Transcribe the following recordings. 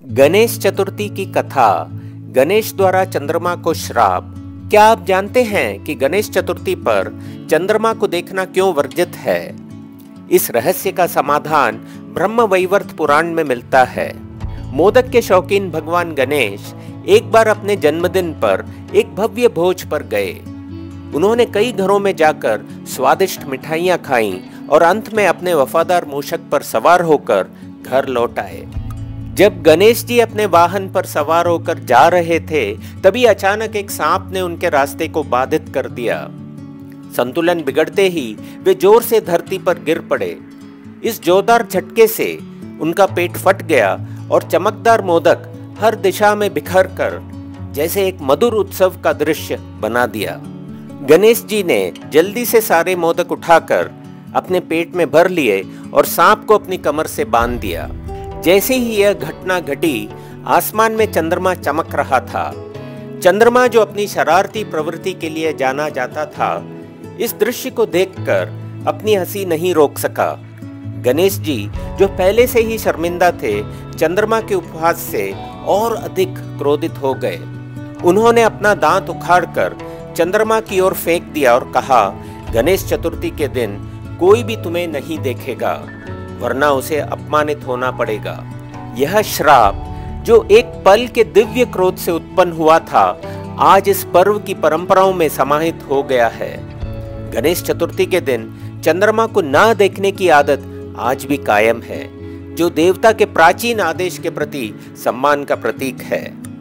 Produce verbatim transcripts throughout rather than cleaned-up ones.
गणेश चतुर्थी की कथा, गणेश द्वारा चंद्रमा को श्राप। क्या आप जानते हैं कि गणेश चतुर्थी पर चंद्रमा को देखना क्यों वर्जित है? इस रहस्य का समाधान ब्रह्मवैवर्त पुराण में मिलता है। मोदक के शौकीन भगवान गणेश एक बार अपने जन्मदिन पर एक भव्य भोज पर गए। उन्होंने कई घरों में जाकर स्वादिष्ट मिठाइयां खाईं और अंत में अपने वफादार मूषक पर सवार होकर घर लौट आए। जब गणेश जी अपने वाहन पर सवार होकर जा रहे थे, तभी अचानक एक सांप ने उनके रास्ते को बाधित कर दिया। संतुलन बिगड़ते ही वे जोर से धरती पर गिर पड़े। इस जोरदार झटके से उनका पेट फट गया और चमकदार मोदक हर दिशा में बिखर कर जैसे एक मधुर उत्सव का दृश्य बना दिया। गणेश जी ने जल्दी से सारे मोदक उठाकर अपने पेट में भर लिए और सांप को अपनी कमर से बांध दिया। जैसे ही यह घटना घटी, आसमान में चंद्रमा चमक रहा था। चंद्रमा, जो अपनी शरारती प्रवृत्ति के लिए जाना जाता था, इस दृश्य को देखकर अपनी हंसी नहीं रोक सका। गणेश जी, जो पहले से ही शर्मिंदा थे, चंद्रमा के उपहास से और अधिक क्रोधित हो गए। उन्होंने अपना दांत उखाड़कर चंद्रमा की ओर फेंक दिया और कहा, गणेश चतुर्थी के दिन कोई भी तुम्हें नहीं देखेगा, वरना उसे अपमानित होना पड़ेगा। यह श्राप, जो एक पल के दिव्य क्रोध से उत्पन्न हुआ था, आज इस पर्व की परंपराओं में समाहित हो गया है। गणेश चतुर्थी के दिन चंद्रमा को ना देखने की आदत आज भी कायम है, जो देवता के प्राचीन आदेश के प्रति सम्मान का प्रतीक है।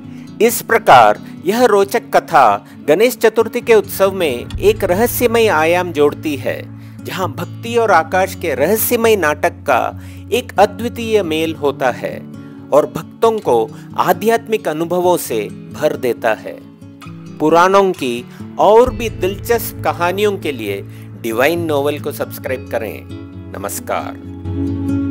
इस प्रकार यह रोचक कथा गणेश चतुर्थी के उत्सव में एक रहस्यमय आयाम जोड़ती है, जहां भक्ति और आकाश के रहस्यमय नाटक का एक अद्वितीय मेल होता है और भक्तों को आध्यात्मिक अनुभवों से भर देता है। पुराणों की और भी दिलचस्प कहानियों के लिए डिवाइन नॉवेल को सब्सक्राइब करें। नमस्कार।